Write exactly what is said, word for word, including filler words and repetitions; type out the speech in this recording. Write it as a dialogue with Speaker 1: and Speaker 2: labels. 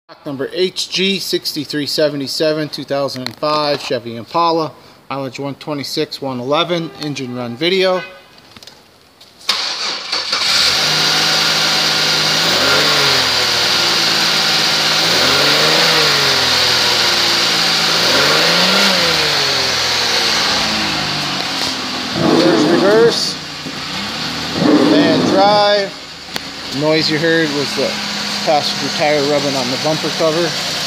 Speaker 1: Stock number H G sixty-three seventy-seven, two thousand five Chevy Impala, mileage one twenty-six, one eleven, engine run video. There's reverse, and drive. The noise you heard was the passenger tire rubbing on the bumper cover.